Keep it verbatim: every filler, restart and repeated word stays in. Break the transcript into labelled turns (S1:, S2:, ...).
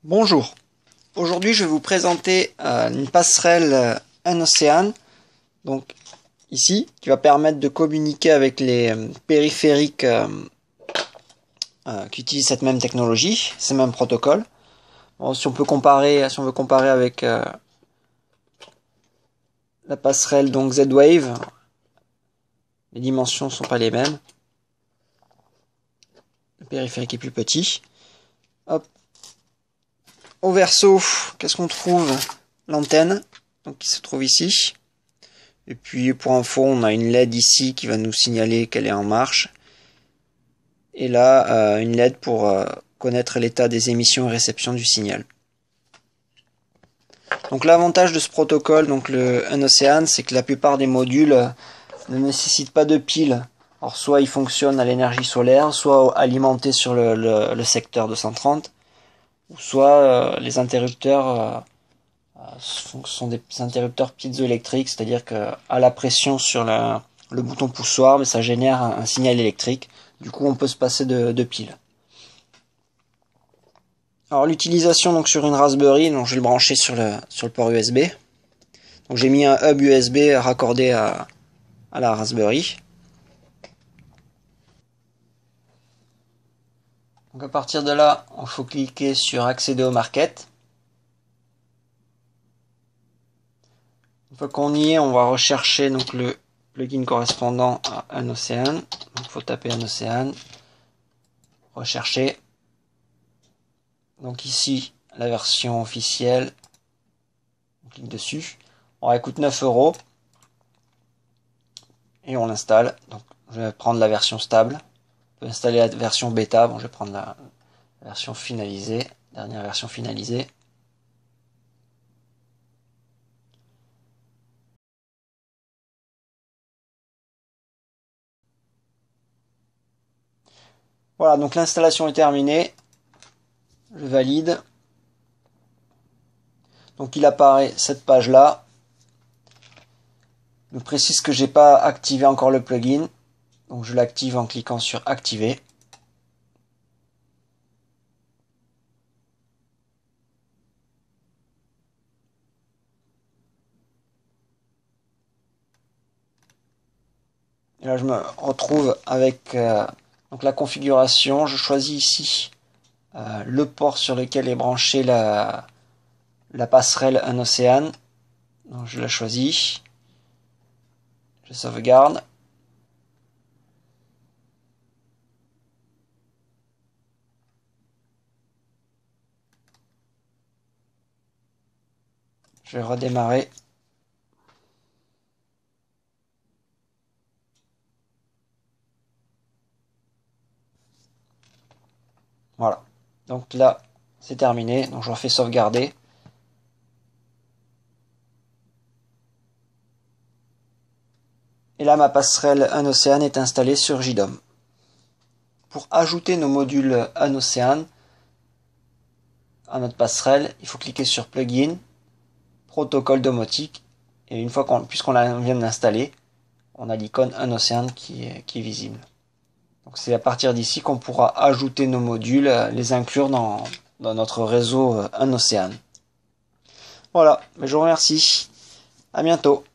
S1: Bonjour, aujourd'hui je vais vous présenter euh, une passerelle euh, un-océan, donc ici, qui va permettre de communiquer avec les euh, périphériques euh, euh, qui utilisent cette même technologie, ces mêmes protocoles. Bon, si on peut comparer, si on veut comparer avec euh, la passerelle donc Z-Wave, les dimensions ne sont pas les mêmes. Le périphérique est plus petit. Hop. Au verso, qu'est-ce qu'on trouve? L'antenne, donc qui se trouve ici. Et puis pour info, on a une L E D ici qui va nous signaler qu'elle est en marche. Et là, euh, une L E D pour euh, connaître l'état des émissions et réceptions du signal. Donc l'avantage de ce protocole, donc le un-océan, c'est que la plupart des modules euh, ne nécessitent pas de piles. Alors soit ils fonctionnent à l'énergie solaire, soit alimentés sur le, le, le secteur deux cent trente, ou soit euh, les interrupteurs euh, Ce sont des interrupteurs piézoélectriques, c'est-à-dire qu'à la pression sur la, le bouton poussoir, mais ça génère un, un signal électrique. Du coup, on peut se passer de, de piles. Alors l'utilisation donc sur une Raspberry, donc je vais le brancher sur le sur le port U S B. Donc j'ai mis un hub U S B raccordé à, à la Raspberry. Donc à partir de là, il faut cliquer sur accéder au market. Une fois qu'on y est, on va rechercher donc le plugin correspondant à un-océan. Donc il faut taper un-océan, rechercher. Donc ici, la version officielle, on clique dessus. On elle coûte neuf euros. Et on l'installe. Donc je vais prendre la version stable. On peut installer la version bêta. Bon, je vais prendre la version finalisée, dernière version finalisée. Voilà, donc l'installation est terminée. Je valide. Donc il apparaît cette page là. Je précise que j'ai pas activé encore le plugin. Donc je l'active en cliquant sur activer. Et là je me retrouve avec euh, donc la configuration. Je choisis ici euh, le port sur lequel est branchée la, la passerelle un-océan. Donc je la choisis. Je sauvegarde. Je vais redémarrer. Voilà. Donc là, c'est terminé. Donc je refais sauvegarder. Et là, ma passerelle un-océan est installée sur J DOM. Pour ajouter nos modules un-océan à notre passerelle, il faut cliquer sur Plugin, Protocole domotique. Et une fois qu'on, puisqu'on vient de l'installer, on a l'icône un-océan qui est, qui est visible. Donc c'est à partir d'ici qu'on pourra ajouter nos modules, les inclure dans, dans notre réseau un-océan. Voilà, mais je vous remercie. À bientôt.